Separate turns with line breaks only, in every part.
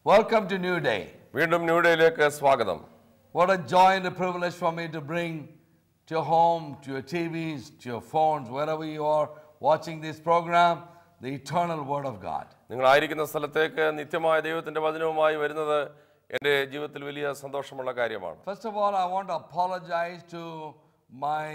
Welcome to New Day.
വീണ്ടും new ഡേയിലേക്ക് സ്വാഗതം.
What a joy and a privilege for me to bring to your home, to your TVs, to your phones, wherever you are watching this program, the eternal Word of God.
നിങ്ങളായിരിക്കുന്ന സ്ഥലത്തേക്ക് നിത്യമായ ദൈവത്തിന്റെ വചനവുമായി വരുന്നത് എൻ്റെ ജീവിതത്തിൽ വലിയ സന്തോഷമുള്ള കാര്യമാണ്.
First of all, I want to apologize to my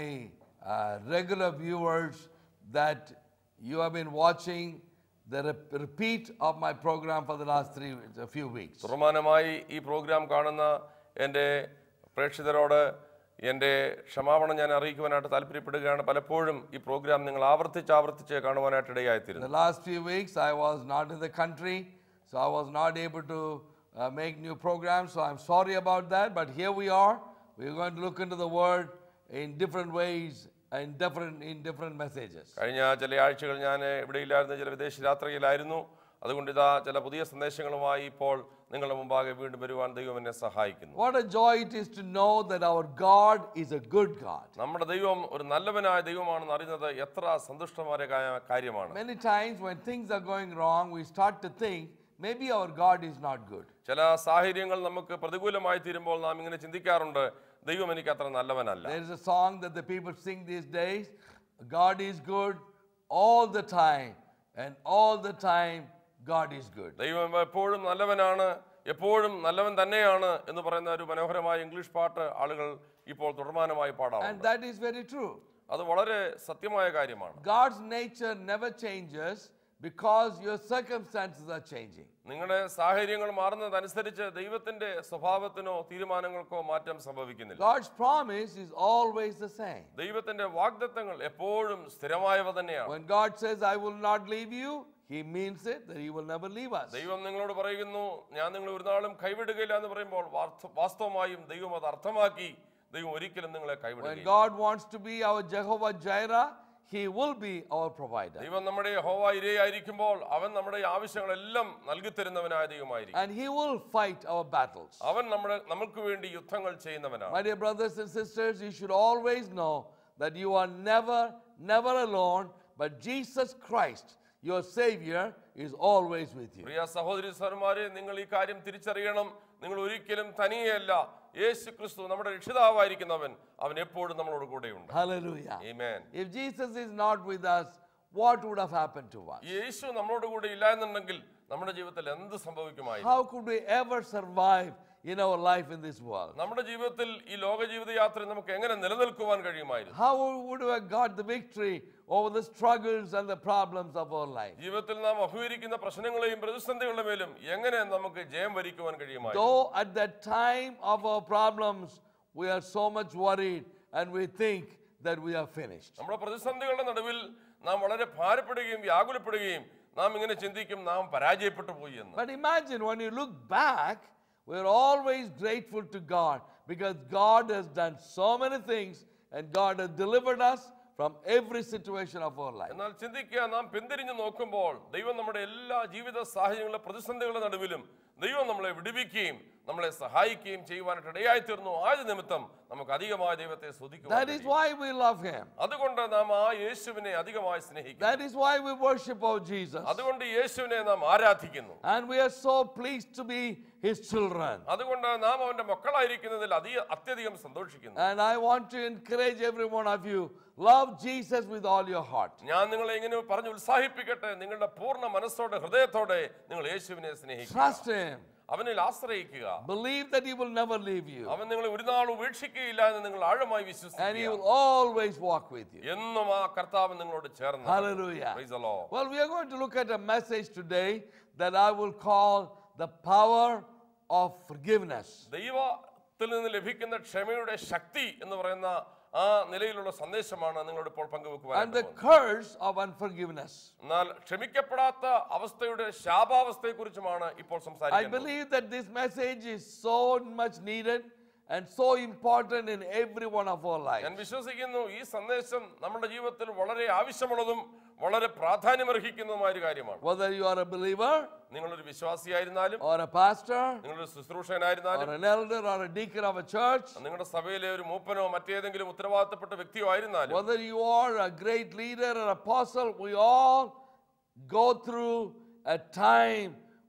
regular viewers that you have been watching the repeat of my program for the last few weeks.
തുറമാനമായി ഈ പ്രോഗ്രാം കാണുന്ന എൻ്റെ പ്രേക്ഷകരോട് എൻ്റെ ക്ഷമാപണം ഞാൻ അറിയിക്കുവാനായിട്ട് താല്പര്യപ്പെടുകയാണ്. പലപ്പോഴും ഈ പ്രോഗ്രാം നിങ്ങൾ ആവർത്തിച്ച് കാണുവാനായിട്ട് ഇടയായിത്തീരുന്നു.
The last few weeks I was not in the country, so I was not able to make new programs, so I'm sorry about that, but here we are. We're going to look into the Word in different ways. In different messages.
കഴിഞ്ഞ ചില ആഴ്ചകൾ ഞാൻ ഇവിടെ ഇല്ലായിരുന്നു, ചില വിദേശ യാത്രയിലായിരുന്നു. അതുകൊണ്ട് ഇതാ ചില പുതിയ സന്ദേശങ്ങളുമായി ഇപ്പോൾ നിങ്ങളുടെ മുമ്പാകെ വീണ്ടും വരുവാൻ ദൈവം എന്നെ സഹായിക്കുന്നു.
What a joy it is to know that our God is a good God.
നമ്മുടെ ദൈവം ഒരു നല്ലവനായ ദൈവമാണെന്ന് അറിയുന്നത് എത്ര സന്തുഷ്ടമായ കാര്യമാണ്.
Many times when things are going wrong, we start to think maybe our God is not good.
ചില സാഹചര്യങ്ങൾ നമുക്ക് പ്രതികൂലമായി തീരുമ്പോൾ നാം ഇങ്ങനെ ചിന്തിക്കാറുണ്ട്, ദൈവം എനിക്ക് അത്ര നല്ലവനല്ല.
There is a song that the people sing these days, God is good all the time, and all the time God is good.
ദൈവം എപ്പോഴും നല്ലവനാണ്, എപ്പോഴും നല്ലവൻ തന്നെയാണ് എന്ന് പറയുന്ന ഒരു മനോഹരമായ ഇംഗ്ലീഷ് പാട്ട് ആളുകൾ ഇപ്പോൾ തുടർമാനമായി പാടാറുണ്ട്.
And that is very true.
അത് വളരെ സത്യമായ കാര്യമാണ്.
God's nature never changes because your circumstances are changing.
നിങ്ങളുടെ സാഹചര്യങ്ങൾ മാറുന്നതനുസരിച്ച് ദൈവത്തിന്റെ സ്വഭാവത്തിനോ തീരുമാനങ്ങൾക്കോ മാറ്റം സംഭവിക്കുന്നില്ല.
God's promise is always the same.
ദൈവത്തിന്റെ വാഗ്ദത്തങ്ങൾ എപ്പോഴും സ്ഥിരമായവ തന്നെയാണ്.
When God says I will not leave you, he means it, that he will never leave us.
ദൈവം നിങ്ങളോട് പറയുന്നു ഞാൻ നിങ്ങളെ ഒരു നാളും കൈവിടുകയില്ല എന്ന് പറയുമ്പോൾ വാസ്തവമായും ദൈവം അത് അർത്ഥമാക്കി. ദൈവം ഒരിക്കലും നിങ്ങളെ കൈവിടുകയില്ല.
When God wants to be our Jehovah Jireh, he will be our provider.
ദൈവം നമ്മുടെ യഹോവ ഇരേ ആയിരിക്കുമ്പോൾ അവൻ നമ്മുടെ ആവശ്യങ്ങളെല്ലാം നൽകി തരുന്നവനായ ദൈവമായിരിക്കും.
And he will fight our battles.
അവൻ നമുക്ക് വേണ്ടി യുദ്ധങ്ങൾ ചെയ്യുന്നവനാണ്.
My dear brothers and sisters, you should always know that you are never alone, but Jesus Christ, your Savior, is always with you.
പ്രിയ സഹോദരി സഹോദരന്മാരെ, നിങ്ങൾ ഈ കാര്യം തിരിച്ചറിയണം. നിങ്ങൾ ഒരിക്കലും തനിയെയല്ല. യേശു ക്രിസ്തു നമ്മുടെ രക്ഷിതാവായിരിക്കുന്നവൻ, അവൻ എപ്പോഴും നമ്മളോട് കൂടെയുണ്ട്.
Hallelujah.
Amen.
If Jesus is not with us, what would have happened to us?
യേശു നമ്മളോട് കൂടെ ഇല്ല എന്നുണ്ടെങ്കിൽ നമ്മുടെ ജീവിതത്തിൽ എന്ത് സംഭവിക്കുമായിരുന്നു?
How could we ever survive in our life in this world?
നമ്മുടെ ജീവിതത്തിൽ ഈ ലോക ജീവിത യാത്രയിൽ നമുക്ക് എങ്ങനെ നിലനിൽക്കുവാൻ കഴിയുമായിരുന്നു?
How would we have got the victory over the struggles and the problems of our life?
ജീവിതത്തിൽ നാം അഭിമുഖീകരിക്കുന്ന പ്രശ്നങ്ങളെയും പ്രതിസന്ധികളുടെ മേലും എങ്ങനെ നമുക്ക് ജയം വരിക്കുവാൻ കഴിയുമായിരുന്നു?
Though at that time of our problems we are so much worried and we think that we are finished.
നമ്മുടെ പ്രതിസന്ധികളുടെ നടുവിൽ നാം വളരെ ഭാരപ്പെടുകയും വ്യാകുലപ്പെടുകയും നാം ഇങ്ങനെ ചിന്തിക്കും നാം പരാജയപ്പെട്ടു പോയി എന്ന്.
But imagine when you look back, we are always grateful to God because God has done so many things and God has delivered us from every situation of our life.
എന്നാൽ ചിന്തിക്കുക, നാം പിന്തിരിഞ്ഞു നോക്കുമ്പോൾ ദൈവം നമ്മുടെ എല്ലാ ജീവിത സാഹചര്യങ്ങളുടെ പ്രതിസന്ധികളുടെ നടുവിലും ദൈവം നമ്മളെ വിടുവിക്കുകയും നമ്മളെ സഹായിക്കുകയും ചെയ്യുവാനായിട്ട് ഇടയായി തീർന്നു. ആയത് നിമിത്തം നമുക്ക് അധികമായി ദൈവത്തെ സ്തുതിക്കുക.
That is why we love him.
അതുകൊണ്ട് നാം ആ യേശുവിനെ അധികമായി സ്നേഹിക്കുന്നു.
That is why we worship our Jesus.
അതുകൊണ്ട് യേശുവിനെ നാം ആരാധിക്കുന്നു.
And we are so pleased to be his children.
അതുകൊണ്ട് നാം അവന്റെ മക്കളായിരിക്കുന്നതിൽ അത്യധികം സന്തോഷിക്കുന്നു.
And I want to encourage every one of you, love Jesus with all your heart.
ഞാൻ നിങ്ങളെ ഇങ്ങനെ പറഞ്ഞ് ഉത്സാഹിപ്പിക്കട്ടെ, നിങ്ങളുടെ പൂർണ്ണ മനസ്സോടെ ഹൃദയത്തോടെ നിങ്ങൾ യേശുവിനെ സ്നേഹിക്കുക.
Trust him.
അവനിൽ ആശ്രയിക്കുക.
Believe that he will never leave you.
അവൻ നിങ്ങളെ ഒരു നാൾ ഉപേക്ഷിക്കുകയില്ല എന്ന് നിങ്ങൾ ആഴമായി വിശ്വസിക്കുക.
And he will always walk with you.
എന്നും ആ കർത്താവ് നിങ്ങളോട് ചേർന്ന്.
Hallelujah.
Praise the Lord.
Well, we are going to look at a message today that I will call the power of forgiveness.
ദൈവത്തിൽ നിന്ന് ലഭിക്കുന്ന ക്ഷമയുടെ ശക്തി എന്ന് പറയുന്ന ആ നിലയിലുള്ള സന്ദേശമാണ് നിങ്ങളോട് ഇപ്പോൾ പങ്കുവെക്കുവാൻ.
And the curse of unforgiveness.
എന്നാൽ ക്ഷമിക്കപ്പെടാത്ത അവസ്ഥയുടെ ശാപാവസ്ഥയെക്കുറിച്ചുമാണ് ഇപ്പോൾ
I
സംസാരിക്കുന്നത്.
believe that this message is so much needed and so important in every one of our lives.
ഞാൻ വിശ്വസിക്കുന്നു ഈ സന്ദേശം നമ്മുടെ ജീവിതത്തിൽ വളരെ ആവശ്യമുള്ളതും വളരെ പ്രാധാന്യമർഹിക്കുന്നതുമായ ഒരു കാര്യമാണ്.
Whether you are a believer,
നിങ്ങളൊരു വിശ്വാസിയായിരുന്നാലും
or a pastor,
നിങ്ങളൊരു ശുശ്രൂഷകനായിരുന്നാലും
or an elder or a deacon of a church,
നിങ്ങളുടെ സഭയിലെ ഒരു മൂപ്പനോ മറ്റേതെങ്കിലും ഉത്തരവാദിത്തപ്പെട്ട വ്യക്തിയോ ആയിരുന്നാലും,
whether you are a great leader or apostle, we all go through a time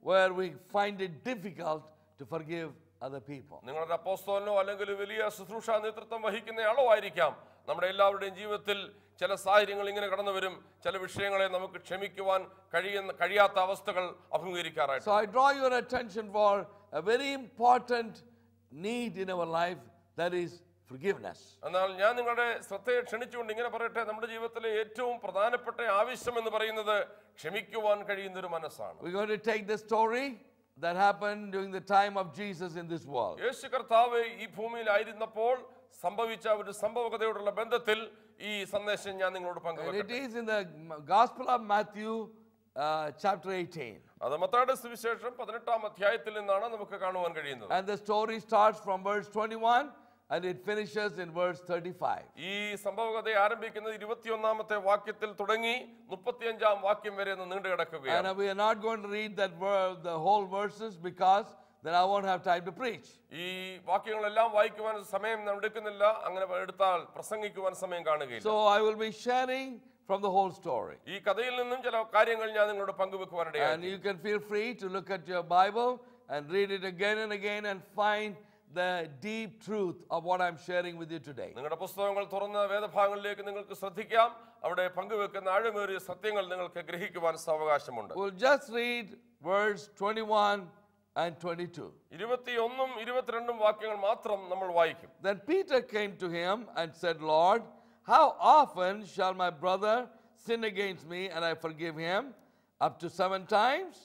where we find it difficult to forgive other people.
നിങ്ങളുടെ അപ്പോസ്തലനോ അല്ലെങ്കിൽ വലിയ ശുശ്രൂഷ നേതൃത്വം വഹിക്കുന്നയാളോ ആയിരിക്കാം. നമ്മുടെ എല്ലാവരുടെയും ജീവിതത്തിൽ ചില സാഹചര്യങ്ങൾ ഇങ്ങനെ കടന്നു വരും. ചില വിഷയങ്ങളെ നമുക്ക് ക്ഷമിക്കുവാൻ കഴിയാത്ത അവസ്ഥകൾ അഭിമുഖീകരിക്കാറായിട്ട്.
So I draw your attention for a very important need in our life, that is forgiveness.
എന്നാൽ ഞാൻ നിങ്ങളുടെ ശ്രദ്ധയെ ക്ഷണിച്ചുകൊണ്ട് ഇങ്ങനെ പറയട്ടെ, നമ്മുടെ ജീവിതത്തിലെ ഏറ്റവും പ്രധാനപ്പെട്ട ആവശ്യം എന്ന് പറയുന്നത് ക്ഷമിക്കുവാൻ കഴിയുന്ന ഒരു മനസ്സാണ്.
We're going to take the story that happened during the time of Jesus in this world.
യേശു കർത്താവ് ഈ ഭൂമിയിലായിരുന്നപ്പോൾ സംഭവിച്ച ഒരു സംഭവകഥയോടുള്ള ബന്ധത്തിൽ ഈ സന്ദേശം ഞാൻ നിങ്ങളോട് പങ്കുവെക്കട്ടെ.
It is in the Gospel of Matthew chapter 18.
അത് മത്തായിയുടെ സുവിശേഷം 18-ാം അധ്യായത്തിൽ നിന്നാണ് നമുക്ക് കാണുവാൻ കഴിയുന്നത്.
And the story starts from verse 21 and it finishes in verse 35.
ഈ സംഭവകഥ ആരംഭിക്കുന്നത് 21-ാമത്തെ വാക്യത്തിൽ തുടങ്ങി 35-ാം വാക്യം വരെ നീണ്ടു കിടക്കുകയാണ്.
And we are not going to read that the whole verses because then I won't have time to preach.
ഈ വാക്യങ്ങളെല്ലാം വായിക്കുവാൻ സമയം എടുക്കുന്നില്ല. അങ്ങനെ എടുത്താൽ പ്രസംഗിക്കുവാൻ സമയം കാണുകയില്ല.
So I will be sharing from the whole story.
ഈ കഥയിൽ നിന്നും ചില കാര്യങ്ങൾ ഞാൻ നിങ്ങളോട് പങ്കുവെക്കുവാനിടയായി.
And you can feel free to look at your Bible and read it again and again and find the deep truth of what I'm sharing with you today.
നിങ്ങളുടെ പുസ്തകങ്ങൾ തുറന്ന വേദഭാഗങ്ങളിലേക്ക് നിങ്ങൾക്ക് ശ്രദ്ധിക്കാം. അവിടെ പങ്കുവെക്കുന്ന ആഴമേറിയ സത്യങ്ങൾ നിങ്ങൾക്ക് ഗ്രഹിക്കുവാൻ അവകാശമുണ്ട്.
We'll just read verse 21 and 22.
21-ഉം 22-ഉം വാക്യങ്ങൾ മാത്രം നമ്മൾ വായിക്കും.
Then Peter came to him and said, Lord, how often shall my brother sin against me and I forgive him? Up to 7 times?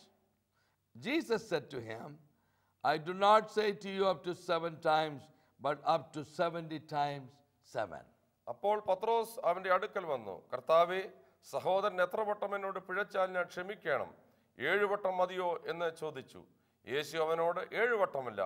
Jesus said to him, I do not say to you up to 7 times, but up to 70 times 7.
അപ്പോൾ പത്രോസ് അവന്റെ അടുക്കൽ വന്നു, കർത്താവേ, സഹോദരൻ എത്ര വട്ടം എന്നോട് പിഴച്ചാൽ ഞാൻ ക്ഷമിക്കണം? 7 വട്ടം മതിയോ എന്ന് ചോദിച്ചു. യേശു അവനോട് 7 വട്ടമല്ല,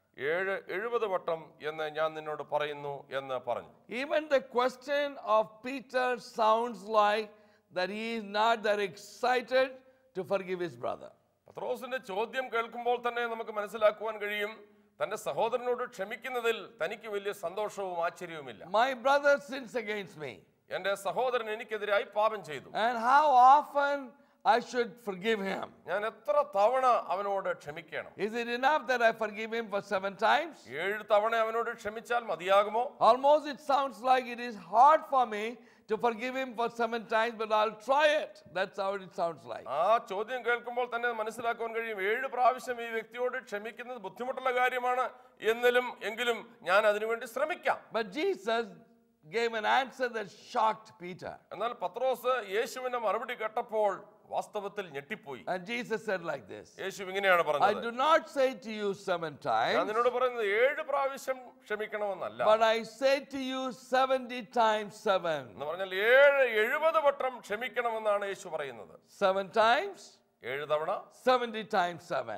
70 വട്ടം എന്ന് ഞാൻ നിന്നോട് പറയുന്നു എന്ന് പറഞ്ഞു.
Even the question of Peter sounds like that he is not that excited to forgive his brother.
പത്രോസിന്റെ ചോദ്യം കേൾക്കുമ്പോൾ തന്നെ നമുക്ക് മനസ്സിലാക്കുവാൻ കഴിയും, തന്റെ സഹോദരനോട് ക്ഷമിക്കുന്നതിൽ തനിക്ക് വലിയ സന്തോഷവും ആശ്ചര്യവുമില്ല.
My brother sins against me.
എന്റെ സഹോദരൻ എനിക്കെതിരായി പാപം ചെയ്തു.
And how often I should forgive him?
ഞാൻ എത്ര തവണ അവനോട് ക്ഷമിക്കണം?
Is it enough that I forgive him for 7 times?
7 തവണ അവനോട് ക്ഷമിച്ചാൽ മതിയാകുമോ?
Almost it sounds like it is hard for me to forgive him for 7 times, but I'll try it. That's how it sounds like.
ആ ചോദ്യം കേൾക്കുമ്പോൾ തന്നെ മനസ്സിലാക്കാൻ കഴിയും, 7 പ്രാവശ്യം ഈ വ്യക്തിയോട് ക്ഷമിക്കുന്നത് ബുദ്ധിമുട്ടുള്ള കാര്യമാണ് എങ്കിലും ഞാൻ അതിനുവേണ്ടി ശ്രമിക്കാം.
But Jesus gave an answer that shocked Peter.
എന്നാൽ പത്രോസ് യേശുവിന്റെ മറുപടി കേട്ടപ്പോൾ വാസ്തവത്തിൽ ഞെട്ടിപ്പോയി.
And Jesus said like this,
യേശു ഇങ്ങനെയാണ്
I
പറഞ്ഞത്,
do not say to you 7
ഞാൻ
times,
നിന്നോട് പറയുന്നത് 7 പ്രാവശ്യം ക്ഷമിക്കണമെന്നല്ല,
but I say to you 70 times 7.
എന്ന് പറഞ്ഞാൽ 70 വട്ടം ക്ഷമിക്കണമെന്നാണ് യേശു പറയുന്നത്.
7 times?
7 തവണ,
70 times 7.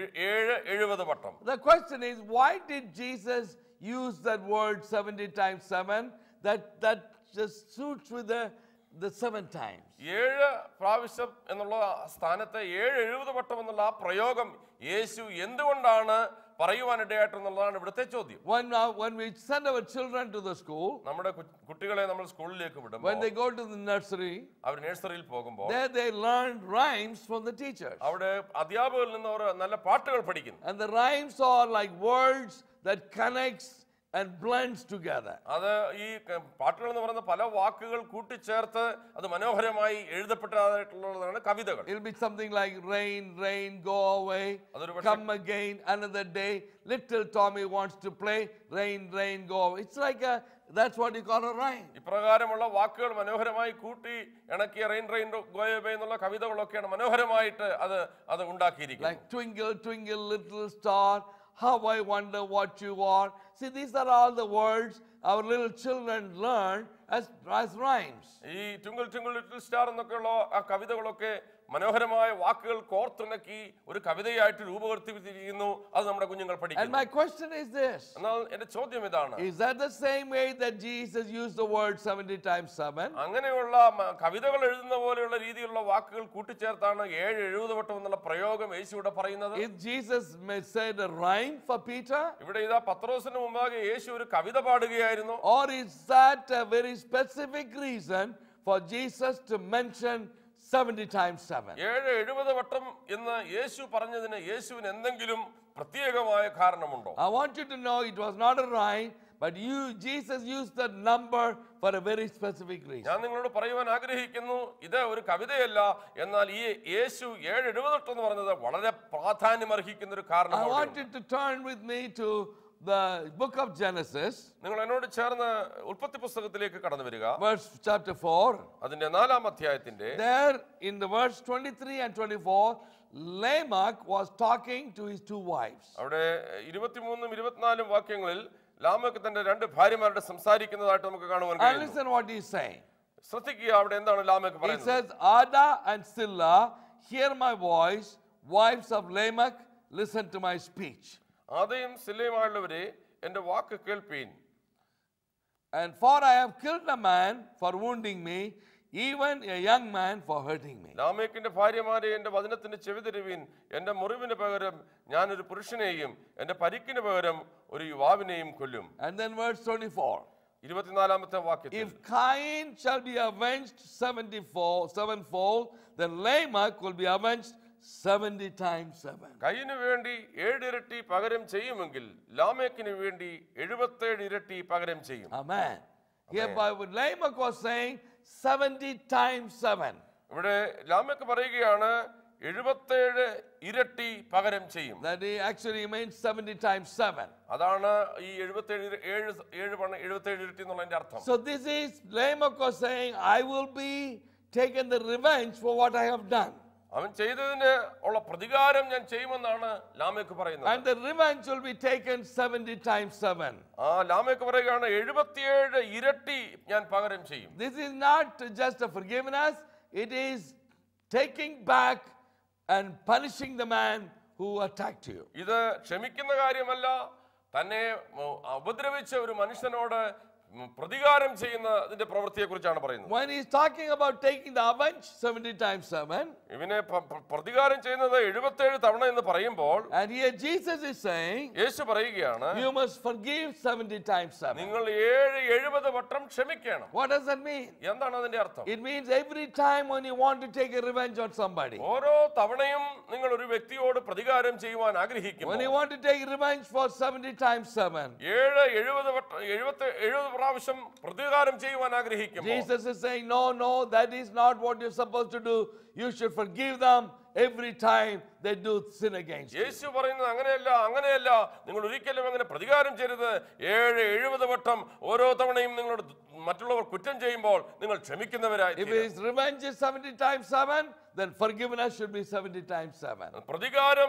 70 വട്ടം.
The question is, why did Jesus use that word 70 times 7? That just suits with the 7 times.
7 പ്രാവശ്യം എന്നുള്ള സ്ഥാനത്ത് 70 വട്ടം എന്നുള്ള ആ പ്രയോഗം യേശു എന്തുകൊണ്ടാണ് പറയുവാനിടയായിട്ടുള്ളതാണ് ഇവിടുത്തെ ചോദ്യം.
When we send our children to the school,
നമ്മുടെ കുട്ടികളെ നമ്മൾ സ്കൂളിലേക്ക് വിടുമ്പോൾ,
when they go to the nursery,
അവർ നഴ്സറിയിൽ പോകുമ്പോൾ
there they learn rhymes from the teachers.
അവിടെ അധ്യാപകരിൽ നിന്ന് അവർ നല്ല പാട്ടുകൾ പഠിക്കുന്നു.
And the rhymes are like words that connects and blends together.
അത് ഈ പാട്ടുകൾ എന്ന് പറയുന്ന പല വാക്കുകൾ കൂട്ടിച്ചേർത്ത് അത് മനോഹരമായി എഴുതപ്പെട്ടതായിട്ടുള്ളതാണ് കവിതകൾ.
It'll be something like rain, rain, go away, come again another day, little Tommy wants to play, rain, rain, go away. It's like that's what you call a rhyme.
ഇപ്രകാരമുള്ള വാക്കുകൾ മനോഹരമായി കൂട്ടി ഇണക്കിയ റെയിൻ റെയിൻ ഗോ അവേ എന്നുള്ള കവിതകളൊക്കെയാണ് മനോഹരമായിട്ട് അത് ഉണ്ടാക്കിയിരിക്കുന്നത്.
Like twinkle, twinkle, little star, how I wonder what you are. See, these are all the words our little children learn as rhymes.
ഈ ട്വിങ്കിൾ ട്വിങ്കിൾ ലിറ്റിൽ സ്റ്റാർ എന്നൊക്കെയുള്ള ആ കവിതകളൊക്കെ മനോഹരമായ വാക്കുകൾ കോർത്തിണക്കി ഒരു കവിതയായിട്ട് രൂപപ്പെടുത്തിയിരിക്കുന്നു. അത് നമ്മുടെ കുഞ്ഞുങ്ങൾ പഠിക്കുന്നു.
And my question is this,
എന്നാൽ എന്റെ ചോദ്യം ഇതാണ്,
is that the same way that Jesus used the word 70 times 7?
അങ്ങനെയുള്ള കവിതകൾ എഴുതുന്ന പോലെയുള്ള രീതിയിലുള്ള വാക്കുകൾ കൂട്ടിച്ചേർത്താണ് 70 വട്ടം എന്നുള്ള പ്രയോഗം യേശു ഇവിടെ പറയുന്നത്?
Is Jesus said a rhyme for Peter?
ഇവിടെ ഇതാ പത്രോസിന് മുമ്പാകെ യേശു ഒരു കവിത പാടുകയായിരുന്നു?
Or is that a very specific reason for Jesus to mention 70 times 7.
70 വട്ടം എന്ന് യേശു പറഞ്ഞതിന് യേശുവിന് എന്തെങ്കിലും പ്രത്യേകമായ കാരണമുണ്ടോ?
I want you to know it was not a rhyme, but Jesus used the number for a very specific reason.
ഞാൻ നിങ്ങളോട് പറയുവാൻ ആഗ്രഹിക്കുന്നു, ഇത് ഒരു കവിതയല്ല, എന്നാൽ ഈ യേശു 7:78 എന്ന് പറഞ്ഞത് വളരെ പ്രാധാന്യം അർഹിക്കുന്ന ഒരു
I
കാരണമാണ്.
want you to turn with me to the book of Genesis,
നിങ്ങൾ എന്നോട് ചേർന്ന് ഉൽപ്പത്തി പുസ്തകത്തിലേക്ക് കടന്നു വരിക.
verse chapter 4.
അതിന്റെ 4-ാം അധ്യായത്തിന്റെ
There in the verse 23 and 24, Lamech was talking to his two wives.
അവിടെ 23-ഉം 24-ഉം വാക്യങ്ങളിൽ ലാമെക്ക് തന്റെ രണ്ട് ഭാര്യമാരോട് സംസാരിക്കുന്നതായിട്ട് നമുക്ക് കാണുവാൻ
And
കഴിയുന്നു.
listen what he's saying.
ശ്രദ്ധിക്കുക, അവിടെ എന്താണ് ലാമെക്ക്
He
പറയുന്നത്?
says, Ada and Silla, hear my voice, wives of Lamech, listen to my speech.
ആദയും സില്ലയുമായുള്ളവരെ എന്റെ വാക്ക് കേൾപ്പീൻ.
And for I have killed a man for wounding me, even a young man for hurting me.
ലാമെക്കിന്റെ ഭാര്യമാരെ എന്റെ വചനത്തിന് ചെവിതരുവീൻ. എന്റെ മുറിവിന് പകരം ഞാൻ ഒരു പുരുഷനെയും എന്റെ പരിക്കിന് പകരം ഒരു യുവാവിനെയും കൊല്ലും.
And then verse 24.
24-ാമത്തെ വാക്യത്തിൽ,
If Cain shall be avenged sevenfold, then Lamech will be avenged 70 times 7.
കയ്യിന് വേണ്ടി 7 ഇരട്ടി പകരം ചെയ്യുമെങ്കിൽ ലാമെക്കിന് വേണ്ടി 77 ഇരട്ടി പകരം ചെയ്യും.
Amen. Hereby Lamech was saying 70 times 7.
ഇവിടെ ലാമെക്ക് പറയുകയാണ് 77 ഇരട്ടി പകരം ചെയ്യും.
That he actually means 70 times 7.
അതാണ് ഈ 77 ഇരട്ടി എന്നുള്ളതിന്റെ അർത്ഥം.
So this is Lamech was saying, I will be taken the revenge for what I have done.
അവൻ ചെയ്തതിന് ഉള്ള പ്രതികാരം ഞാൻ ചെയ്യുമെന്നാണ് ലാമെക്ക് പറയുന്നത്.
And the revenge will be taken 70 times 7.
ആ ലാമെക്ക് പറയുകയാണ് 77 ഇരട്ടി ഞാൻ പകരം ചെയ്യും.
This is not just a forgiveness, it is taking back and punishing the man who attacked you.
ഇത് ക്ഷമിക്കുന്ന കാര്യമല്ല, തന്നെ ഉപദ്രവിച്ച ഒരു മനുഷ്യനോട് പ്രതികാരം ചെയ്യുന്ന അതിന്റെ പ്രവൃത്തിയെ കുറിച്ചാണ് പറയുന്നത്.
When he is talking about taking the avenge 70 times 7,
ഇവനെ പ്രതികാരം ചെയ്യുന്നത് 77 തവണ എന്ന് പറയുമ്പോൾ,
and here Jesus is saying,
യേശു പറയുകയാണ്,
you must forgive 70 times 7.
നിങ്ങൾ 70 വട്ടം ക്ഷമിക്കണം.
What does that mean?
എന്താണ് അതിന്റെ അർത്ഥം?
It means every time when you want to take a revenge on somebody,
ഓരോ തവണയും നിങ്ങൾ ഒരു വ്യക്തിയോട് പ്രതികാരം ചെയ്യുവാൻ ആഗ്രഹിക്കുമ്പോൾ,
when you want to take revenge for 70 times 7,
70 പ്രാവശ്യം പ്രതികാരം ചെയ്യുവാൻ ആഗ്രഹിക്കുമ്പോൾ,
Jesus is saying, no, that is not what you're supposed to do. You should forgive them every time they do sin against you.
യേശു പറയുന്നത് അങ്ങനെയല്ല, നിങ്ങൾ ഒരിക്കലും അങ്ങനെ പ്രതികാരം ചെയ്യരുത്. 70 വട്ടം ഓരോ തവണയും നിങ്ങളോട് മറ്റുള്ളവർ കുറ്റം ചെയ്യുമ്പോൾ നിങ്ങൾ ക്ഷമിക്കുന്നവരായി.
If his revenge is 70 times 7, then forgiveness should be 70 times 7.
പ്രതികാരം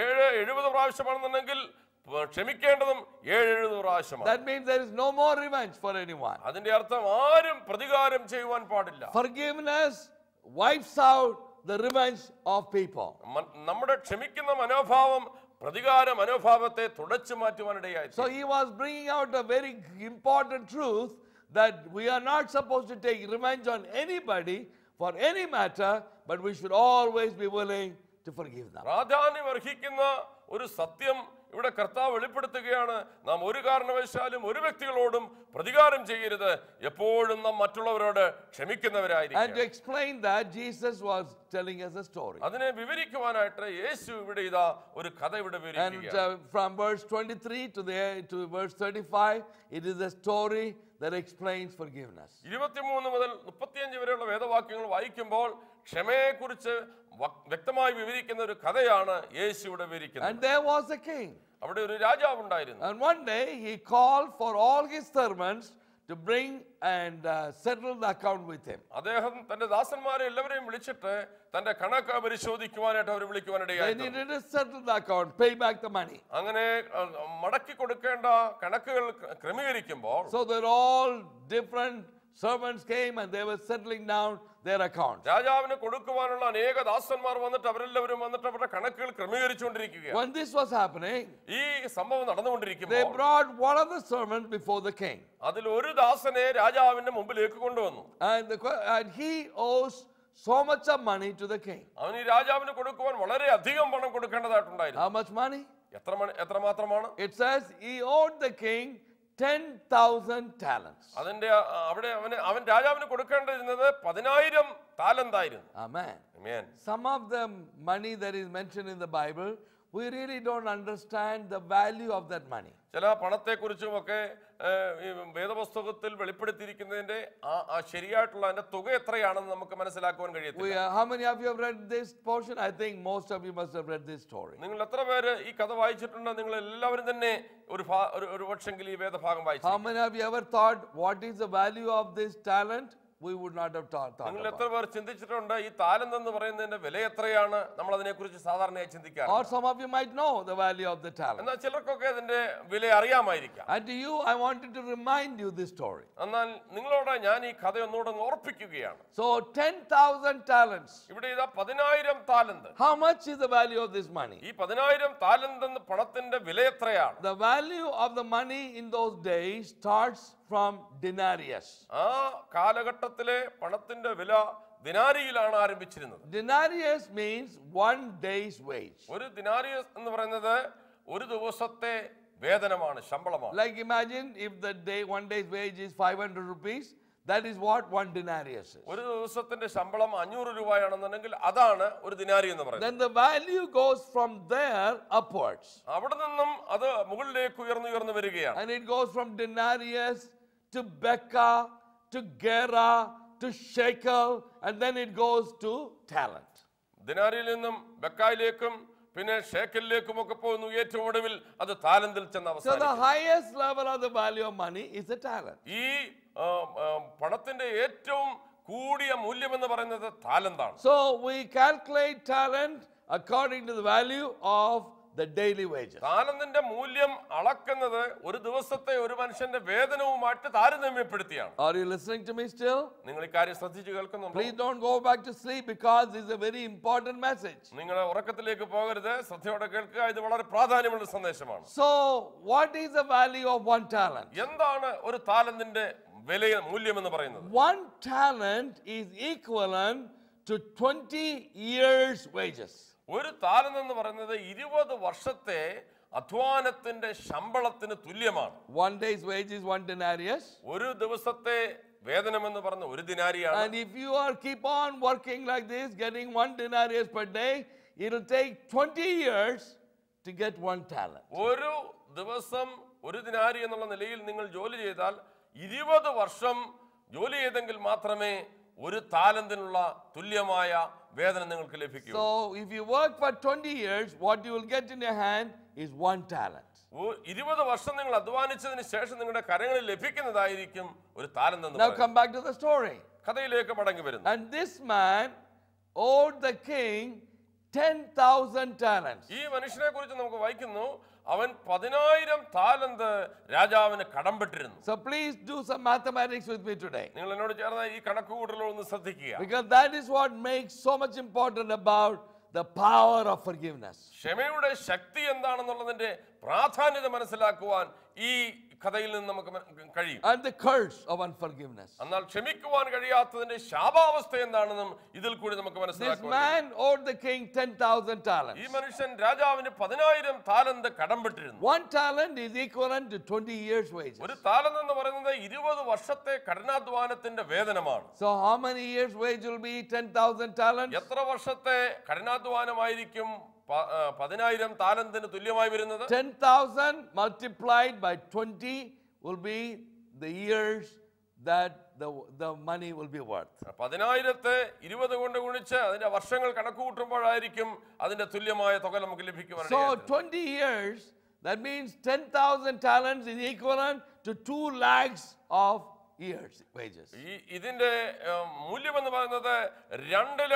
70 പ്രാവശ്യമാണെന്നുണ്ടെങ്കിൽ ക്ഷമിക്കേണ്ടതും 70 പ്രാവശ്യമാണ്.
That means there is no more revenge for anyone.
അതിന്റെ അർത്ഥം ആരും പ്രതികാരം ചെയ്യുവാൻ പാടില്ല.
Forgiveness wipes out the revenge of people.
നമ്മുടെ ക്ഷമിക്കുന്ന മനോഭാവം പ്രതികാര മനോഭാവത്തെ തുടച്ചു മാറ്റുവാനിടയായി.
So he was bringing out a very important truth that we are not supposed to take revenge on anybody for any matter, but we should always be willing to forgive them.
പ്രാധാന്യം അർഹിക്കുന്ന ഒരു സത്യം ഇവിടെ കർത്താവ് വെളിപ്പെടുത്തുകയാണ്. നാം ഒരു കാരണവശാലും ഒരു വ്യക്തികളോടും പ്രതികാരം ചെയ്യരുത്, എപ്പോഴും നാം മറ്റുള്ളവരോട് ക്ഷമിക്കുന്നവരായിരിക്കും.
And to explain that, Jesus was telling us a story.
അതിനെ വിവരിക്കുവാനായിട്ട് യേശു ഇവിടെ ഇതാ ഒരു കഥ ഇവിടെ
And
വിവരിക്കുകയാണ്.
from verse 23 to verse 35, it is a story that explains forgiveness.
23 മുതൽ 35 വരെയുള്ള വേദവാക്യങ്ങൾ വായിക്കുമ്പോൾ ക്ഷമയെക്കുറിച്ച് വ്യക്തമായി വിവരിക്കുന്ന ഒരു കഥയാണ് യേശു ഇവിടെ വിവരിക്കുന്നത്.
And there was a king.
അവിടെ ഒരു രാജാവ് ഉണ്ടായിരുന്നു.
And one day he called for all his servants to bring and settle the account with him.
അദ്ദേഹം തന്റെ ദാസന്മാരെ എല്ലാവരെയും വിളിച്ചിട്ട് തന്റെ കണക്ക് പരിശോധിക്കുവാനായിട്ട് അവർ വിളിക്കുവാനിടയായി.
They needed to settle the account, pay back the money.
അങ്ങനെ മടക്കി കൊടുക്കേണ്ട കണക്കുകൾ ക്രമീകരിക്കുമ്പോൾ,
So that all different servants came and they were settling down their accounts.
രാജാവിന് കൊടുക്കുവാനുള്ള അനേക ദാസന്മാർ വന്നിട്ട് അവരെല്ലാവരും വന്നിട്ട് അവരുടെ കണക്കുകൾ ക്രമീകരിച്ചുകൊണ്ടിരിക്കുകയാണ്.
When this was happening,
ഈ സംഭവം
they
നടന്നുകൊണ്ടിരിക്കുമ്പോൾ
brought one of the servants before the king.
അതിൽ ഒരു ദാസനെ രാജാവിന്റെ മുമ്പിലേക്ക് കൊണ്ടുവന്നു.
And he owes so much of money to the king.
അവൻ ഈ രാജാവിന് കൊടുക്കുവാൻ വളരെ അധികം പണം കൊടുക്കേണ്ടതായിട്ടുണ്ടായിരുന്നു.
How much money?
എത്രമാത്രമാണ്?
It says he owed the king 10,000 talents.
അതിന്റെ അവിടെ അവൻ രാജാവിന് കൊടുക്കേണ്ടിരുന്നത് 10,000 താലന്തായിരുന്നു.
Amen.
Amen.
Some of the money that is mentioned in the Bible, we really don't understand the value of that money.
ചില പണത്തെക്കുറിച്ചുമൊക്കെ വേദപുസ്തകത്തിൽ വെളിപ്പെടുത്തിയിരിക്കുന്നതിന്റെ ശരിയായിട്ടുള്ള അതിന്റെ തുക എത്രയാണെന്ന് നമുക്ക് മനസ്സിലാക്കുവാൻ കഴിയത്തില്ല.
How many of you have read this portion? I think most of you must have read this story.
നിങ്ങൾ എത്ര പേര് ഈ കഥ വായിച്ചിട്ടുണ്ട്? നിങ്ങൾ എല്ലാവരും തന്നെ ഒരു പക്ഷെങ്കിൽ ഈ വേദഭാഗം വായിച്ചു.
How many of you ever thought what is the value of this talent? We would not have thought
നിങ്ങൾ എത്ര പേർ ചിന്തിച്ചിട്ടുണ്ട് ഈ താലന്ത് എന്ന് പറയുന്നതിന്റെ വില എത്രയാണ്? നമ്മൾ അതിനെക്കുറിച്ച് സാധാരണയായി ചിന്തിക്കാറ്.
Or some of you might know the value of the talent.
എന്നാൽ ചിലർക്കൊക്കെ അതിന്റെ വില അറിയാമായിരിക്കാം.
And to you, I wanted to remind you this story.
എന്നാൽ നിങ്ങളോട് ഞാൻ ഈ കഥ ഒന്നുകൂടെ ഓർപ്പിക്കുകയാണ്.
So 10,000 talents.
ഇവിടെ ഇതാ 10,000 താലന്ത്.
How much is the value of this money?
ഈ 10,000 താലന്ത് എന്ന പണത്തിന്റെ വില എത്രയാണ്?
The value of the money in those days starts from denarius.
ആ കാലഘട്ടത്തിലെ പണത്തിന്റെ വില ദിനാരിയിലാണ് ആരംഭിച്ചിരുന്നത്.
Denarius means 1 day's wage.
ഒരു ദിനാരിയസ് എന്ന് പറയുന്നത് ഒരു ദിവസത്തെ വേതനമാണ്, ശമ്പളമാണ്.
Like imagine if the one day's wage is 500 rupees, that is what 1 denarius is.
ഒരു ദിവസത്തിന്റെ ശമ്പളം 500 രൂപയാണെന്നുണ്ടെങ്കിൽ അതാണ് ഒരു ദിനാരി എന്ന് പറയുന്നത്.
Then the value goes from there upwards.
അവിടെ നിന്നും അത് മുകളിലേക്ക് ഉയർന്നു വരികയാണ്.
And it goes from denarius to Becca to Gera to shekel, and then it goes to talent.
ദിനാരിയിൽ നിന്നും ബെക്കായിലേക്കും പിന്നെ ഷേക്കലിലേക്കും ഒക്കെ പോകുന്നു. ഏറ്റവും ഒടുവിൽ അത് താലന്തിൽ ചെന്ന്
So the
അവസാനിക്കും.
highest level of the value of money is the talent.
ഈ പണത്തിന്റെ ഏറ്റവും കൂടിയ മൂല്യം എന്ന് പറയുന്നത് താലന്താണ്.
So we calculate talent according to the value of the daily wages.
താലന്തിന്റെ മൂല്യം അളക്കുന്നത് ഒരു ദിവസത്തെ ഒരു മനുഷ്യന്റെ വേതനവുമായിട്ട് താരതമ്യപ്പെടുത്തിയാണ്.
Are you listening to me still?
നിങ്ങൾ ഈ കാര്യം ശ്രദ്ധിച്ചു കേൾക്കുന്നുണ്ടോ?
Please don't go back to sleep because this is a very important message.
നിങ്ങൾ ഉറക്കത്തിലേക്ക് പോകരുത്, ശ്രദ്ധയോടെ കേൾക്കുക. ഇത് വളരെ പ്രാധാന്യമുള്ള സന്ദേശമാണ്.
So what is the value of 1 talent?
എന്താണ് ഒരു താലന്തിന്റെ വില മൂല്യം എന്ന് പറയുന്നത്?
1 talent is equivalent to 20 years wages.
ഒരു താലന്ത് എന്ന് പറയുന്നത് 20 വർഷത്തെ അധ്വാനത്തിന്റെ ശമ്പളത്തിന് തുല്യമാണ്.
1 day's wage is 1 denarius.
ഒരു ദിവസത്തെ വേതനം എന്ന് പറഞ്ഞ ഒരു ദിനാരിയാണ്.
And if you are keep on working like this, getting 1 denarius per day, it will take 20 years to get 1 talent.
ഒരു ദിവസം ഒരു ദിനാരി എന്നുള്ള നിലയിൽ നിങ്ങൾ ജോലി ചെയ്താൽ 20 വർഷം ജോലി ചെയ്തെങ്കിൽ മാത്രമേ ഒരു താലന്തിനുള്ള തുല്യമായ വേതനം നിങ്ങൾക്ക് ലഭിക്കൂ.
So if you work for 20 years, what you will get in your hand is 1 talent.
20 വർഷം നിങ്ങൾ അധ്വാനിച്ചതിന് ശേഷം നിങ്ങളുടെ കരങ്ങളിൽ ലഭിക്കുന്നതായിരിക്കും ഒരു താലന്ത് എന്ന്
Now
പറയുന്നത്.
come back to the story.
കഥയിലേക്ക് മടങ്ങി വരുന്നു.
And this man owed the king 10,000 talents.
ഈ മനുഷ്യനെ കുറിച്ച് നമുക്ക് വായിക്കുന്നു, അവൻ 10,000 താലന്ത് രാജാവിന് കടംപെട്ടിരുന്നു.
So please do some mathematics with me today.
നിങ്ങൾ എന്നോട് ചേർന്ന് ഈ കണക്കുകൂട്ടലുകൾ ഒന്ന് ശ്രദ്ധിക്കുക.
Because that is what makes so much important about the power of forgiveness.
ക്ഷമയുടെ ശക്തി എന്താണെന്നുള്ളതിന്റെ പ്രാധാന്യത മനസ്സിലാക്കുവാൻ ഈ കഥയിൽ നിന്ന് നമുക്ക് കഴിയും.
And the curse of unforgiveness.
എന്നാൽ ക്ഷമിക്കുവാൻ കഴിയാത്തതിന്റെ ശാപാവസ്ഥ എന്താണെന്നും ഇതിൽ കൂടി നമുക്ക്
This
മനസ്സിലാക്കാം.
man owed the king 10,000 talents.
ഈ മനുഷ്യൻ രാജാവിന് 10,000 താലന്ത് കടംപെട്ടിരുന്നു.
1 talent is equivalent to 20 years wages.
ഒരു താലന്ത് എന്ന് പറയുന്നത് 20 വർഷത്തെ കഠിനാധ്വാനത്തിന്റെ വേതനമാണ്.
So how many years wage will be 10,000 talents?
എത്ര വർഷത്തെ കഠിനാധ്വാനമായിരിക്കും 10,000 താലന്തിന് തുല്യമായി വരുന്നത്?
10,000 multiplied by 20 will be the years that the money will be worth.
10,000-ത്തെ 20 കൊണ്ട് ഗുണിച്ച് അതിന്റെ വർഷങ്ങൾ കണക്ക് കൂട്ടുമ്പോഴായിരിക്കും അതിന്റെ തുല്യമായ തുക നമുക്ക് ലഭിക്കുവാൻ.
So 20 years, that means 10,000 talents is equivalent to 2 lakhs of years wages.
ഇതിന്റെ മൂല്യം എന്ന് പറയുന്നത് 2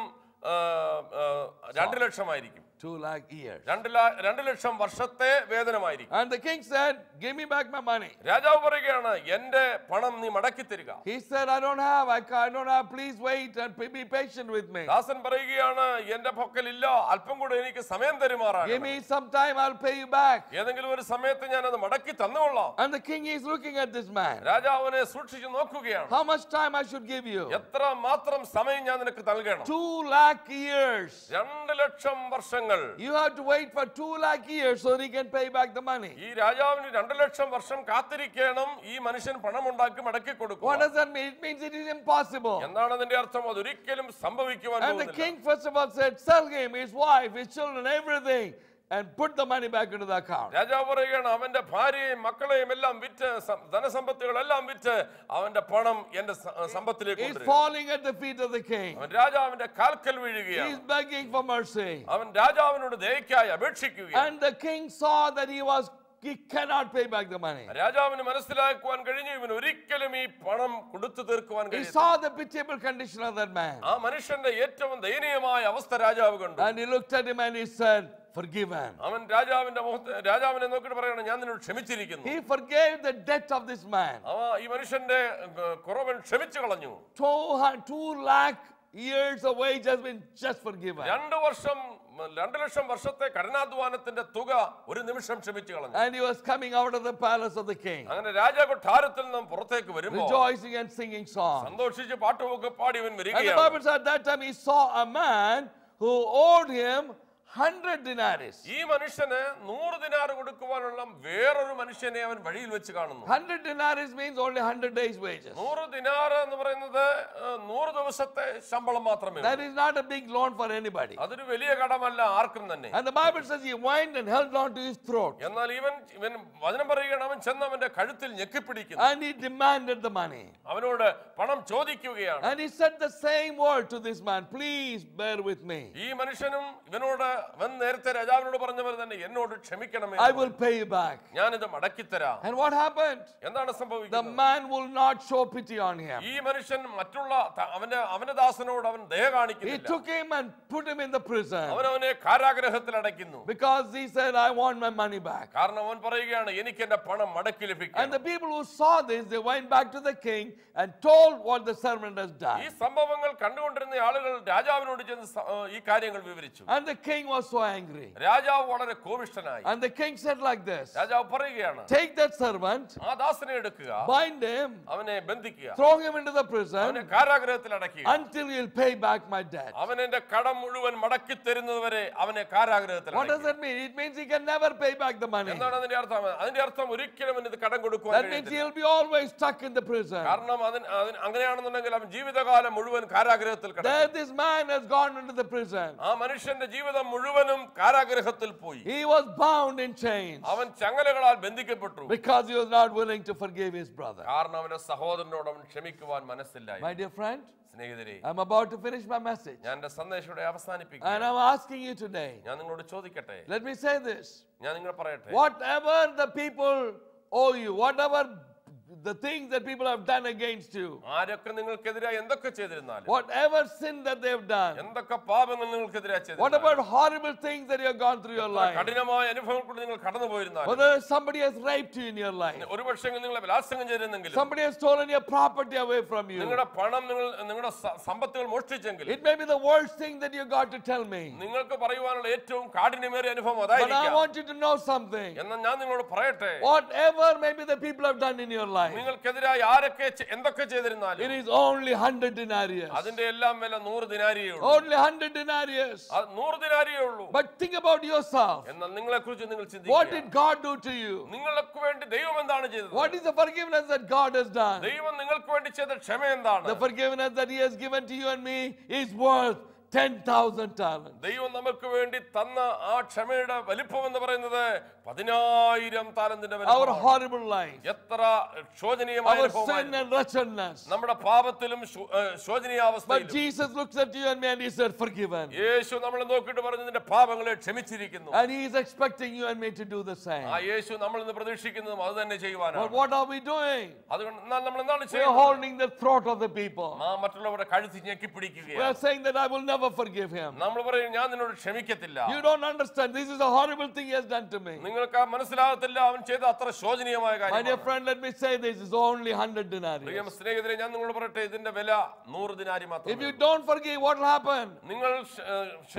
ലക്ഷമായിരിക്കും.
2 lakh years.
2 ലക്ഷം വർഷത്തെ വേതനമായിരിക്കും.
And the king said, give me back my money.
രാജാവ് പറയുകയാണ്, എന്റെ പണം നീ മടക്കി തരിക.
He said, I don't have, please wait and be patient with me.
ദാസൻ പറയുകയാണ്, എന്റെ പക്കലില്ല, അല്പം കൂടെ എനിക്ക് സമയം തരുമാറാണ്.
Give me some time, I'll pay you back.
ഏതെങ്കിലും ഒരു സമയത്ത് ഞാൻ അത് മടക്കി തന്നുകൊള്ളാം.
And the king is looking at this man.
രാജാവിനെ സൂക്ഷിച്ചു നോക്കുകയാണ്.
How much time I should give you?
എത്ര മാത്രം സമയം ഞാൻ നിനക്ക് നൽകണം?
2 lakhs lakh years.
2,00,000 വർഷങ്ങൾ.
You have to wait for 2 lakh years so that he can pay back the money.
ഈ രാജാവിന് 2,00,000 വർഷം കാത്തിരിക്കണം ഈ മനുഷ്യൻ പണം ഉണ്ടാക്കി മടക്കി കൊടുക്കും.
What does that mean? It means it is impossible.
എന്താണ് അതിന്റെ അർത്ഥം? അതൊരിക്കലും സംഭവിക്കുവാൻ
And the
പോകുന്നില്ല.
king first of all said, sell him, his wife, his children, everything, and put the money back into the account.
രാജാവ് പറയുകയാണ്, അവന്റെ ഭാര്യയും മക്കളെയും എല്ലാം വിറ്റ്, ധനസമ്പത്തുകളെല്ലാം വിറ്റ് അവന്റെ പണം എന്റെ സമ്പത്തിലേക്ക്
He's
കൊണ്ടുവരിക.
falling at the feet of the king.
അവൻ രാജാവിന്റെ കാൽക്കൽ
He's
വീഴുകയാണ്.
begging for mercy.
അവൻ രാജാവിനോട് ദയക്കായി അപേക്ഷിക്കുകയാണ്.
And the king saw that he cannot pay back the money.
രാജാവിന് മനസ്സിലാക്കുവാൻ കഴിഞ്ഞു, ഇവൻ ഒരിക്കലും ഈ പണം കൊടുത്തു തീർക്കുവാൻ
He
കഴിയില്ല.
saw the pitiable condition of that man.
ആ മനുഷ്യന്റെ ഏറ്റവും ദയനീയമായ അവസ്ഥ രാജാവ് കണ്ടു.
And he looked at him and he said, forgiven.
അവൻ രാജാവിനെ നോക്കിയിട്ട് പറയണം, ഞാൻ നിന്നോട് ക്ഷമിച്ചിരിക്കുന്നു.
He forgave the debt of this man.
ഈ മനുഷ്യന്റെ കുറവൻ ക്ഷമിച്ചു കളഞ്ഞു.
2 lakh years of wage has been just forgiven.
2,00,000 വർഷത്തെ കഠിനാധ്വാനത്തിന്റെ തുക ഒരു നിമിഷം ക്ഷമിച്ചു കളഞ്ഞു.
And he was coming out of the palace of the king,
അങ്ങനെ രാജകൊട്ടാരത്തിൽ നിന്നും പുറത്തേക്ക് വരുമ്പോൾ
rejoicing and singing songs.
സന്തോഷിച്ച് പാട്ടുമൊക്കെ പാടി ഇവൻ
And the
വരികയാണ്.
Bible said at that time he saw a man who owed him 100 denarii.
ഈ മനുഷ്യന് 100 ദിനാർ കൊടുക്കുവാനുള്ള വേറൊരു മനുഷ്യനെ അവൻ വഴിയിൽ വെച്ച് കാണുന്നു.
100 denarii means only 100 days wages.
100 ദിനാർ എന്ന് പറയുന്നത് 100 ദിവസത്തെ ശമ്പളം മാത്രമേ.
That is not a big loan for anybody.
അതൊരു വലിയ കടമല്ല ആർക്കും തന്നെ.
And the Bible says he whined and held on to his throat.
എന്നാൽ ഇവൻ വചനം പറയുകയാണ്, അവൻ ചെന്ന് അവന്റെ കഴുത്തിൽ ഞെക്കിപ്പിടിക്കുന്നു.
And he demanded the money.
അവനോട് പണം ചോദിക്കുകയാണ്.
And he said the same word to this man, please bear with me.
ഈ മനുഷ്യനും ഇവനോട് അവൻ നേരത്തെ രാജാവിനോട് പറഞ്ഞവർ തന്നെ, എന്നോട് ക്ഷമിക്കണമേ,
I will pay you back.
ഞാനിത് മടക്കിത്തരാം.
And what happened?
എന്താണ്
The
സംഭവിക്കുന്നത്?
man will not show pity on him.
ഈ മനുഷ്യൻ മറ്റുള്ള അവന്റെ ദാസനോട് അവൻ ദയ
He
കാണിക്കുന്നില്ല.
took him and put him in the prison
അവനെ കാരാഗ്രഹത്തിൽ അടയ്ക്കുന്നു.
because he said, I want my money back.
കാരണം അവൻ പറയുകയാണ്, എനിക്ക് എന്റെ പണം മടക്കി
And
ലഭിക്കണം.
the people who saw this, they went back to the king and told what the servant has
ഈ
done.
സംഭവങ്ങൾ കണ്ടുകൊണ്ടിരുന്ന ആളുകൾ രാജാവിനോട് ചെന്ന് ഈ കാര്യങ്ങൾ വിവരിച്ചു.
And the king was so angry.
രാജാവ് വളരെ കോപിഷ്ഠനായി.
And the king said like this,
രാജാവ് പറയുകയാണ്,
take that servant,
ആ ദാസനെ എടുക്കുക,
bind him,
അവനെ ബന്ധിക്കുക,
throw him into the
അവനെ
prison
കാരാഗ്രഹത്തിൽ അടയ്ക്കുക,
until he'll pay back my debt.
അവൻ എന്റെ കടം മുഴുവൻ മടക്കി തരുന്നതുവരെ അവനെ കാരാഗ്രഹത്തിൽ
What does that mean? It means he can never pay back the money.
എന്താണ് അതിന്റെ അർത്ഥം? അതിന്റെ അർത്ഥം ഒരിക്കലും അവന് ഇത് കടം കൊടുക്കുവാൻ
That means
കഴിയത്തില്ല.
he'll be always stuck in the prison.
കാരണം അങ്ങനെയാണെന്നുണ്ടെങ്കിൽ അവൻ ജീവിതകാലം മുഴുവൻ കാരാഗ്രഹത്തിൽ കിടക്കും.
There this man has gone into the prison.
ആ മനുഷ്യന്റെ ജീവിതം മുഴുവനും കാരാഗ്രഹത്തിൽ പോയി.
He was bound in chains
അവൻ ചങ്ങലകളാൽ ബന്ധിക്കപ്പെട്ടു.
because he was not willing to forgive his brother.
കാരണം അവന്റെ സഹോദരനോട് അവൻ ക്ഷമിക്കുവാൻ മനസ്സില്ലായി.
My dear friend,
സ്നേഹിതരെ,
I'm about to finish my message.
ഞാൻ എന്റെ സന്ദേശം
And
അവസാനിപ്പിക്കും.
I'm asking you today,
ഞാൻ നിങ്ങളോട് ചോദിക്കട്ടെ,
let me say this.
ഞാൻ നിങ്ങൾ പറയട്ടെ,
Whatever the people owe you, whatever the things that people have done against you,
ആരൊക്കെ നിങ്ങൾക്കെതിരായി എന്തൊക്കെ ചെയ്തിരുന്നാലും,
whatever sin that they have done,
എന്തൊക്കെ പാപങ്ങൾ നിങ്ങൾക്കെതിരായി
what
ചെയ്തിരുന്നാലും,
about horrible things that you have gone through your life,
കഠിനമായ അനുഭവങ്ങൾ കൊണ്ട് നിങ്ങൾ കടന്നു പോയിരുന്നാലും,
whether somebody has raped you in your life,
ഒരുപക്ഷെ നിങ്ങളെ ബലാത്സംഗം ചെയ്തിരുന്നെങ്കിലും,
somebody has stolen your property away from you,
നിങ്ങളുടെ പണം നിങ്ങളുടെ സമ്പത്തുകൾ മോഷ്ടിച്ചെങ്കിൽ,
it may be the worst thing that you got to tell me,
നിങ്ങൾക്ക് പറയുവാനുള്ള ഏറ്റവും കാഠിന്യമേറിയ അനുഭവം
but I
അതായിരിക്കാം.
want you to know something.
എന്നാൽ ഞാൻ നിങ്ങളോട് പറയട്ടെ,
Whatever maybe the people have done in your life,
നിങ്ങൾക്കെതിരായി ആരൊക്കെ എന്തൊക്കെ ചെയ്തിരുന്നാലും,
it is only 100 denarii.
അതിന്റെ എല്ലാം വില 100 ദിനാരിയേ ഉള്ളൂ.
Only 100 denarii.
100 ദിനാരിയേ ഉള്ളൂ.
But think about yourself.
എന്നാൽ നിങ്ങളെ കുറിച്ച് നിങ്ങൾ
What
ചിന്തിക്കുക.
did God do to you?
നിങ്ങൾക്ക് വേണ്ടി ദൈവം എന്താണ് ചെയ്തത്?
What is the forgiveness that God has done?
ദൈവം നിങ്ങൾക്ക് വേണ്ടി ചെയ്ത ക്ഷമ എന്താണ്?
The forgiveness that He has given to you and me is worth 10,000 talents.
ദൈവം നമുക്ക് വേണ്ടി തന്ന ആ ക്ഷമയുടെ വലിപ്പം എന്ന് പറയുന്നത് 10,000 താലന്തിന്റെ
Our
വലിപ്പമാണ്.
horrible life,
എത്ര ശോചനീയമായ
our sin
അനുഭവമായിരുന്നു.
and wretchedness.
നമ്മുടെ പാപത്തിലും
But
ശോചനീയാവസ്ഥയിലും
Jesus looks at you and me and He said, forgiven.
യേശു നമ്മളെ നോക്കിയിട്ട് പറഞ്ഞു, നിന്റെ പാപങ്ങളെ ക്ഷമിച്ചിരിക്കുന്നു.
And He is expecting you and me to do the same.
ആ യേശു നമ്മൾ ഇന്ന് പ്രതീക്ഷിക്കുന്നതും അത് തന്നെ
But
ചെയ്യുവാനാണ്.
what are we doing?
അതുകൊണ്ട് എന്നാൽ നമ്മൾ എന്താണ്
We are
ചെയ്യുന്നത്?
holding the throat of the people.
മറ്റുള്ളവരുടെ കഴുത്തി ഞെക്കി
We
പിടിക്കുകയാണ്.
are saying that I will never forgive him.
നമ്മൾ പറയും, ഞാൻ നിന്നോട് ക്ഷമിക്കത്തില്ല.
You don't understand. This is a horrible thing He has done to me.
നിങ്ങൾക്ക് മനസ്സിലാകത്തില്ല, അവൻ ചെയ്ത അത്ര ശോചനീയമായ
My dear
കാര്യം.
friend, let me say this is only 100 denarii.
പ്രിയ സ്നേഹിതരെ, ഞാൻ നിങ്ങളോട് പറയട്ടെ, ഇതിന്റെ വില 100 ദിനാരി
If
മാത്രമേ.
you don't forgive, what will happen?
നിങ്ങൾ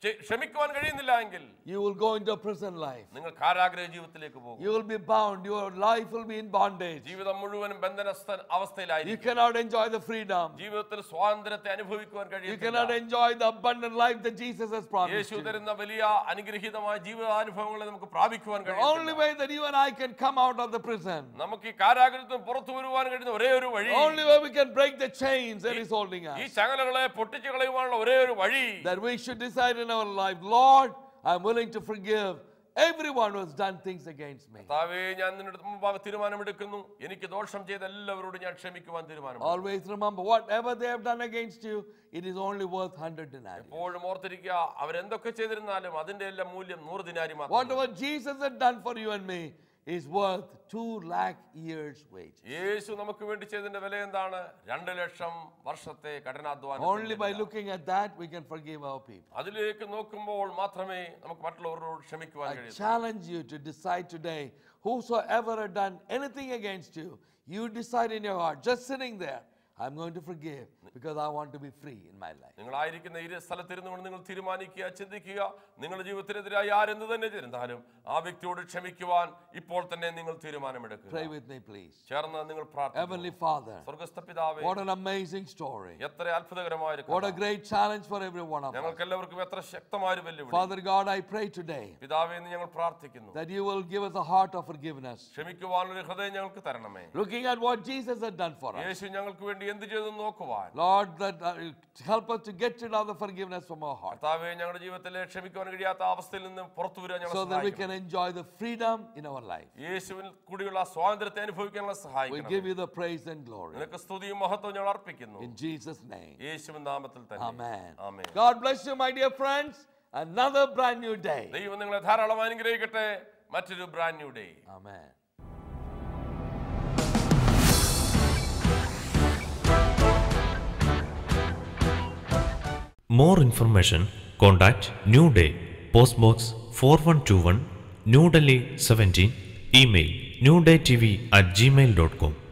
ക്ഷമിക്കുവാൻ കഴിയുന്നില്ല എങ്കിൽ
you will go into a prison life.
നിങ്ങൾ കാരാഗ്രഹ ജീവിതത്തിലേക്ക് പോകും.
You will be bound. Your life will be in bondage.
ജീവിതം മുഴുവനും ബന്ധനസ്ഥ അവസ്ഥയിലായിരിക്കും.
You cannot enjoy the freedom.
ജീവിതത്തിൽ സ്വാതന്ത്ര്യത്തെ അനുഭവിക്കുവാൻ
You
കഴിയില്ല.
cannot enjoy the abundant life that Jesus has promised
Yeshu
you.
തരുന്ന വലിയ അനുഗ്രഹീതമായ ജീവിതാനുഭവങ്ങളെ നമുക്ക് പ്രാപിക്കുവാൻ
The
കഴിയും.
only way that you and I can come out of the prison,
നമുക്ക് ഈ കാരാഗ്രഹത്തിൽ പുറത്തു വരുവാൻ കഴിയുന്ന ഒരേ ഒരു വഴി,
only way we can break the chains that is holding
ഈ
us,
ചങ്ങലകളെ പൊട്ടിച്ചു കളയുവാനുള്ള ഒരേ ഒരു വഴി,
that we should decide in our life, Lord, I'm willing to forgive everyone who has done things against me.
കർത്താവേ, ഞാൻ നിന്റെ മുമ്പാകെ തീരുമാനമെടുക്കുന്നു, എനിക്ക് ദോഷം ചെയ്ത എല്ലാവരോടും ഞാൻ ക്ഷമിക്കുവാൻ തീരുമാനമെടുക്കുന്നു.
Always remember, whatever they have done against you, it is only worth 100 denarii.
എപ്പോഴും ഓർത്തിരിക്കുക, അവരെന്തൊക്കെ ചെയ്തിരുന്നാലും അതിന്റെ എല്ലാം മൂല്യം 100 ദിനാരി മാത്രം.
Whatever Jesus had done for you and me is worth 2 lakh years' wages.
യേശു നമുക്ക് വേണ്ടി ചെയ്തതിന്റെ വില എന്താണ്? 2 ലക്ഷം വർഷത്തെ കഠിനാധ്വാനം.
Only by looking at that we can forgive our people.
അതിലേക്ക് നോക്കുമ്പോൾ മാത്രമേ നമുക്ക് മറ്റുള്ളവരോട് ക്ഷമിക്കുവാൻ
I
കഴിയൂ.
challenge you to decide today, whosoever had done anything against you, you decide in your heart, just sitting there, I'm going to forgive because I want to be free in my life.
നിങ്ങളായിരിക്കുന്ന ഈ സ്ഥലത്തിരുന്നുകൊണ്ട് നിങ്ങൾ തീരുമാനിക്കുക, ചിന്തിക്കുക, നിങ്ങളുടെ ജീവിതത്തിനെതിരായി ആരെന്ത് തന്നെ ചെയ്താലും ആ വ്യക്തിയോട് ക്ഷമിക്കുവാൻ ഇപ്പോൾ തന്നെ നിങ്ങൾ തീരുമാനമെടുക്കുക.
Pray with me, please.
ചേർന്ന് നിങ്ങൾ പ്രാർത്ഥിക്കുക.
Heavenly Father,
സ്വർഗ്ഗസ്ഥ പിതാവേ,
what an amazing story.
എത്ര അത്ഭുതകരമായ ഒരു
What
കഥ.
a great challenge for every one of us.
ഞങ്ങൾക്ക് എല്ലാവർക്കും എത്ര ശക്തമായ ഒരു വെല്ലുവിളി.
Father God, I pray today
പിതാവേ, എന്ന് ഞങ്ങൾ പ്രാർത്ഥിക്കുന്നു,
that you will give us a heart of forgiveness.
ക്ഷമിക്കുവാനുള്ള ഹൃദയം ഞങ്ങൾക്ക് തരണമേ.
Looking at what Jesus had done for us.
യേശു ഞങ്ങൾക്ക് വേണ്ടി എന്ത് ചെയ്തു നോക്കുവാൻ.
Lord, that help us to get rid of the forgiveness from our heart,
കർത്താവേ, ഞങ്ങളുടെ ജീവിതത്തിലെ ക്ഷമിക്കുവാൻ കഴിയാത്ത അവസ്ഥയിൽ നിന്ന് പുറത്തു വരാൻ ഞങ്ങളെ
so that we
സഹായിക്കണം.
can enjoy the freedom in our life.
യേശുവിൽ കൂടിയുള്ള സ്വാതന്ത്ര്യത്തെ അനുഭവിക്കാനുള്ള
We
സഹായിക്കണം.
give you the praise and glory.
നിനക്ക് സ്തുതിയും മഹത്വവും ഞങ്ങൾ അർപ്പിക്കുന്നു.
In Jesus' name.
യേശുവിൻ നാമത്തിൽ തന്നെ.
Amen.
Amen.
God bless you, my dear friends. Another brand new day.
ദൈവം നിങ്ങളെ ധാരാളം അനുഗ്രഹിക്കട്ടെ. മറ്റൊരു brand new day.
Amen.
More information, contact New Day, Post Box 4121, New Delhi 17, email newdaytv@gmail.com.